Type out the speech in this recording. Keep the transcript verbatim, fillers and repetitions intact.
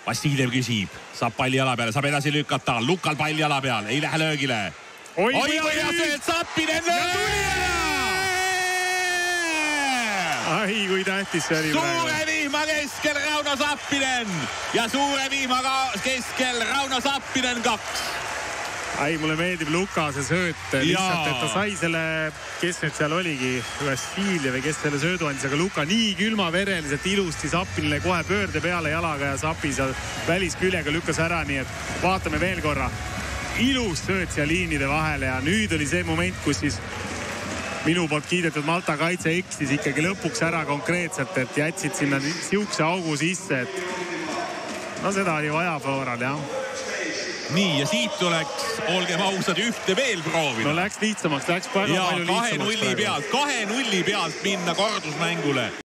Vassiljev küsib, saab palli jala peale, saab edasi lükata, Lukal palli jala peal, ei lähe löögile. Oi, oi, oi, ja sööd Zappinen ai, kui tähtis see oli. Suure vihma keskel Rauno Zappinen ja suure vihma keskel Rauno Zappinen kaks. Ai, mulle meeldib Luka see sööt lihtsalt, et ta sai selle, kes nüüd seal oligi, Vassiljev või kes selle söödu andis, aga Luka nii külmavereliselt ilusti Zappinile kohe pöörde peale jalaga ja Zapi seal välisküljega lükkas ära, nii et vaatame veel korra. Ilus sööt siia liinide vahele ja nüüd oli see moment, kus siis minu poolt kiidetud Malta kaitse eksis ikkagi lõpuks ära konkreetselt, et jätsid sinna siukse augu sisse, et no seda oli vaja Floral, jah. Nii, ja siit tuleks, olgem ausad, ühte veel proovida. No läks lihtsamaks, läks väga ja palju lihtsamaks. kahe nulli pealt, kahe nulli pealt minna kordusmängule.